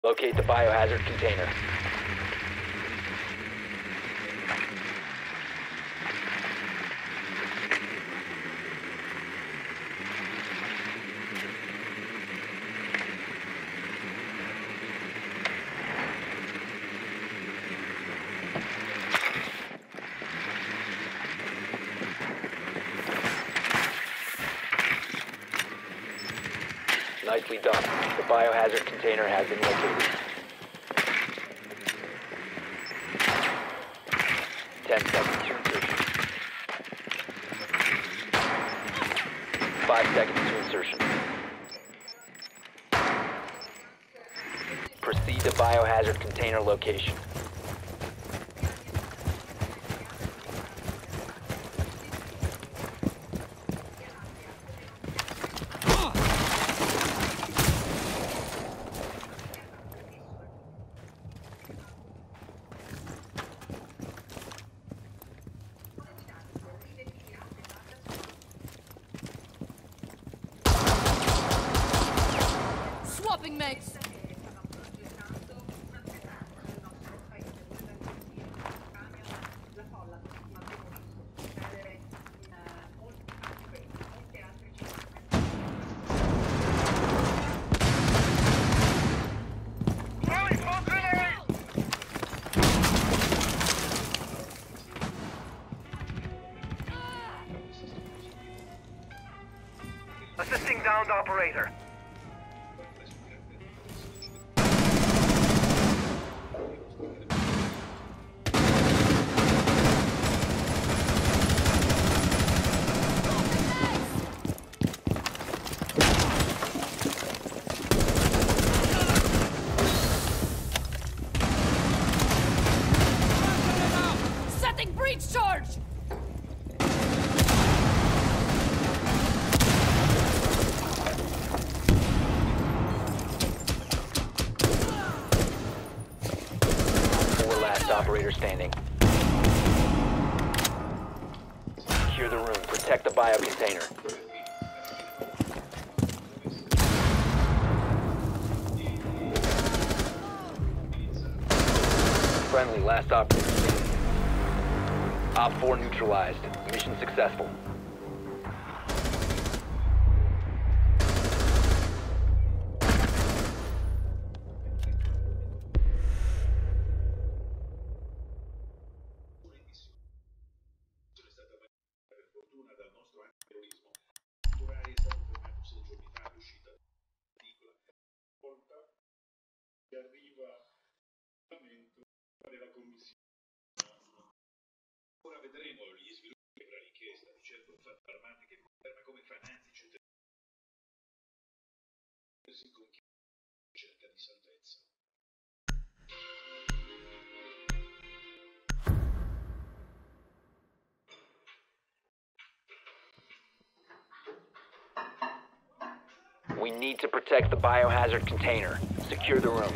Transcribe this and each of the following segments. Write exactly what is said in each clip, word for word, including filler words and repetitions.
Locate the biohazard container. Nicely done. The biohazard container has been located. Ten seconds to insertion. Five seconds to insertion. Proceed to biohazard container location. Swapping mates. Assisting downed operator. Setting breach charge. Operator standing. Secure the room. Protect the bio container. Friendly, last operator standing. Op four neutralized. Mission successful. Ora vedremo gli sviluppi della richiesta di certo fatto armate che conferma come fanatici si conchiede cerca di salvezza. We need to protect the biohazard container. Secure the room.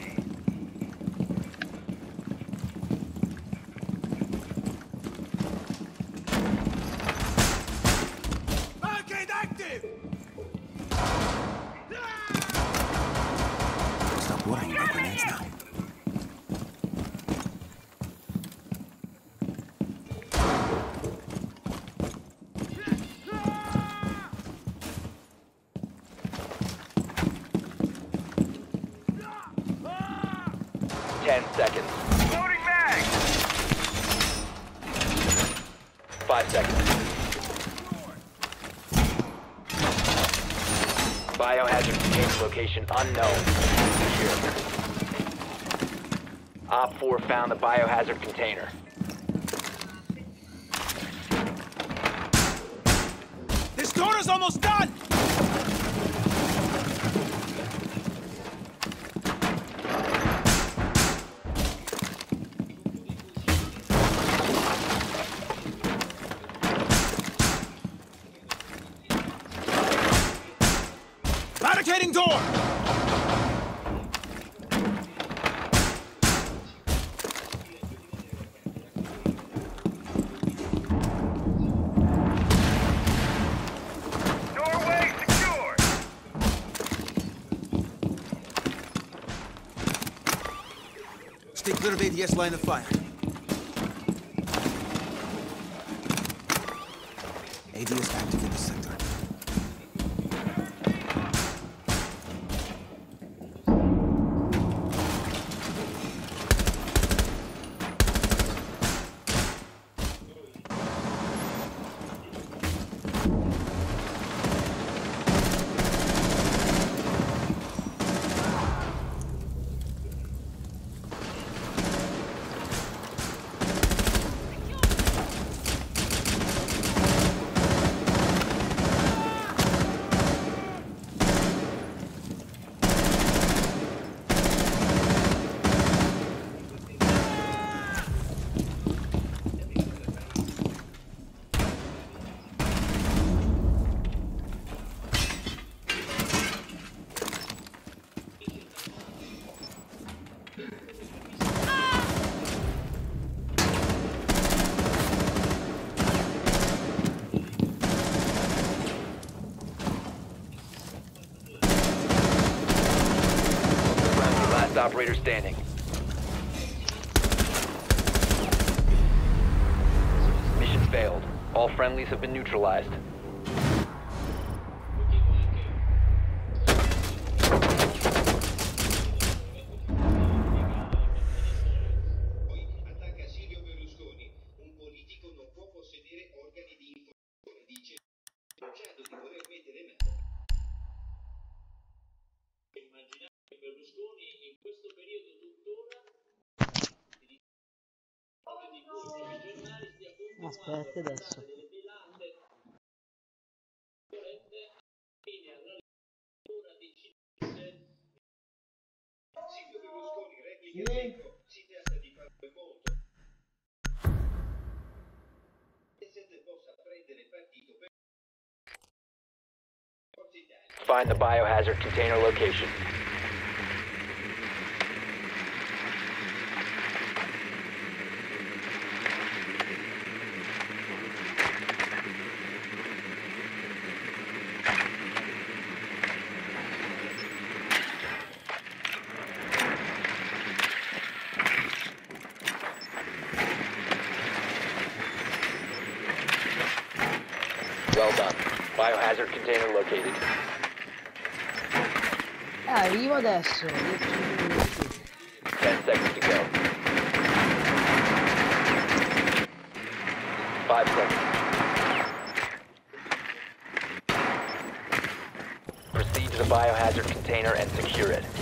Ten seconds. Loading mag! Five seconds. Biohazard container location unknown. Secure. Op four found the biohazard container. This door is almost done! Barricading door! Doorway Stay clear of A D S line of fire. A D S active in the sector. Operator standing. Mission failed. All friendlies have been neutralized. Poi attacca Silvio Berlusconi, un politico non può possedere organi di informazione, dice, cercato di voler mettere mano. Immaginate che Berlusconi in questo periodo tuttora di cui i giornali stia continuando Aspetta a adesso. fare delle velate fine alla ora decidesse Silvio Berlusconi replica Enrico, si tenta di fare il voto e se possa prendere partito per Forza Italia. Find the biohazard container location. Well done. Biohazard container located. Eh, arrivo adesso. Ten seconds to go. Five seconds. Proceed to the biohazard container and secure it.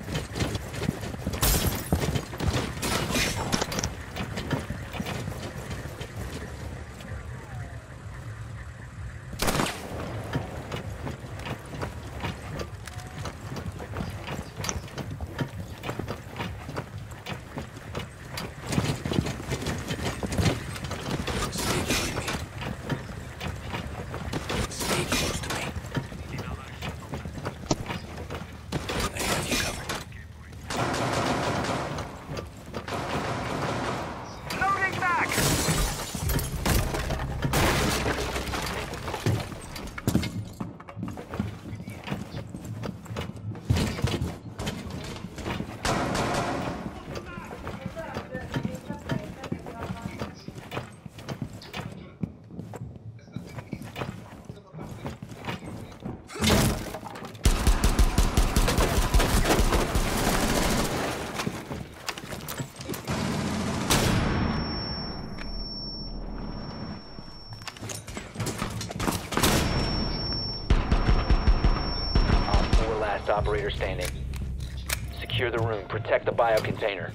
Operator standing. Secure the room. Protect the biocontainer.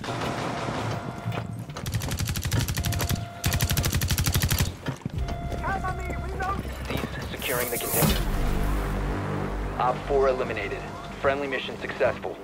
Cease securing the container. Op four eliminated. Friendly mission successful.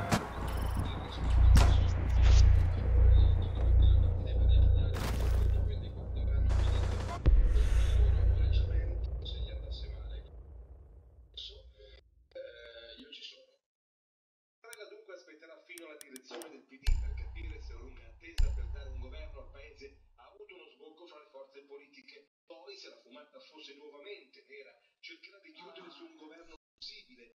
Aspetterà fino alla direzione del P D per capire se la lunga attesa per dare un governo al paese ha avuto uno sbocco fra le forze politiche. Poi, se la fumata fosse nuovamente nera, cercherà di chiudere su un governo possibile.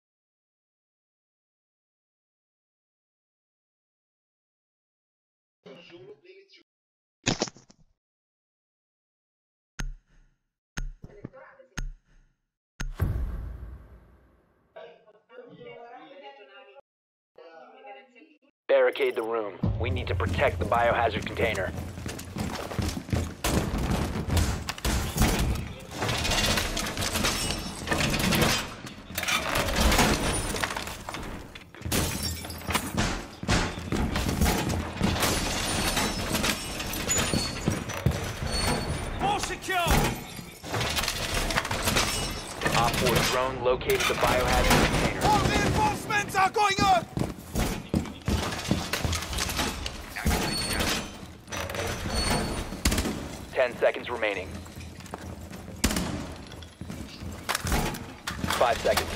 solo le elezioni. Barricade the room. We need to protect the biohazard container. Op four drone located the biohazard container. More reinforcements are going up! Ten seconds remaining. Five seconds.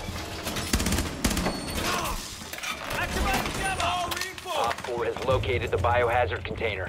Op four has located the biohazard container.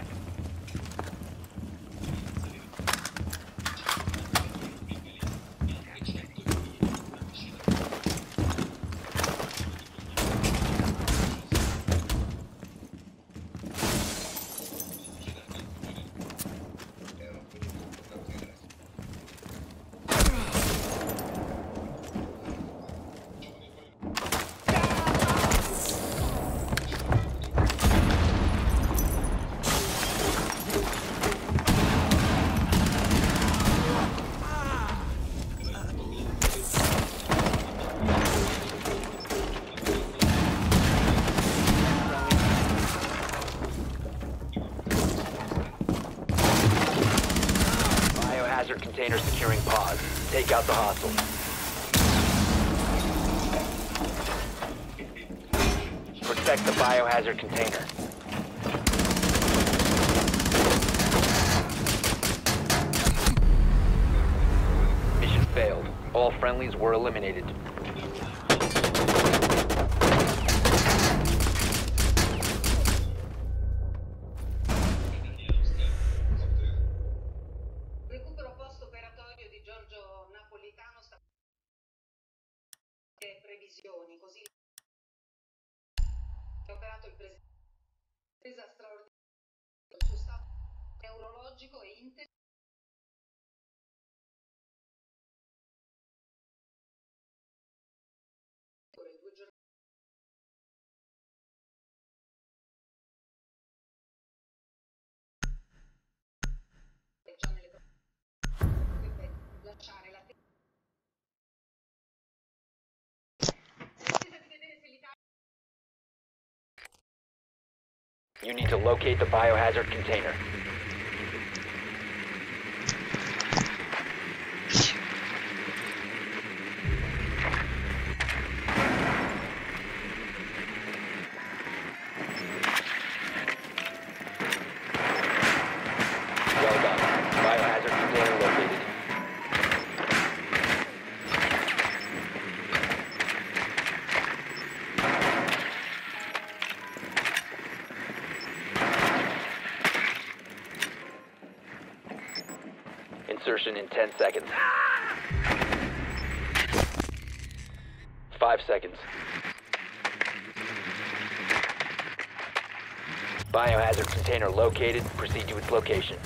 Biohazard container securing pods. Take out the hostile. Protect the biohazard container. Mission failed. All friendlies were eliminated. Recupero post operatorio di Giorgio Napolitano sta previsioni così è operato il presidente presa straordinaria del suo stato neurologico e inter due giorni già nelle potrebbe lasciare la attesa di vedere se l'Italia You need to locate the biohazard container. Well done. Biohazard container located. Insertion in ten seconds. Five seconds. Biohazard container located. Proceed to its location.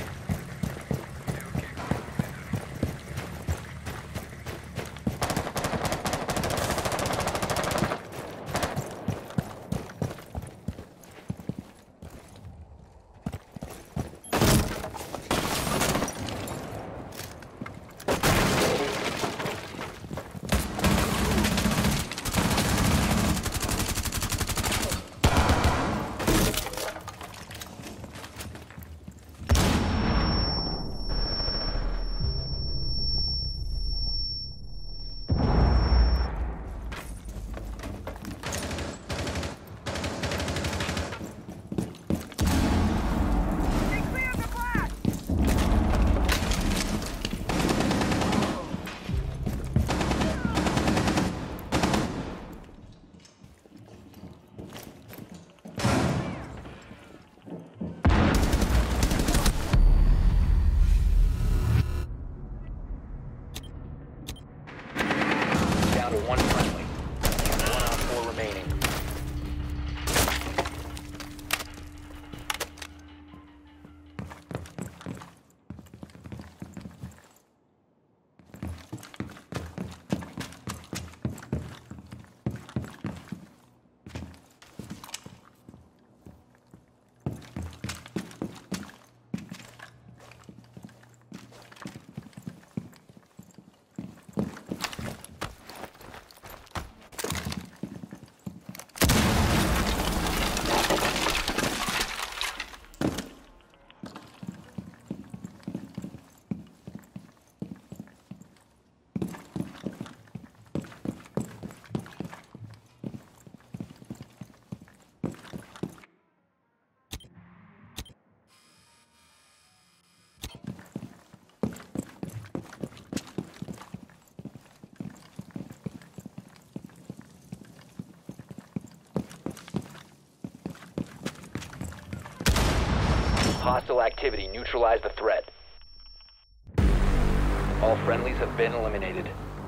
hostile activity. Neutralize the threat. All friendlies have been eliminated.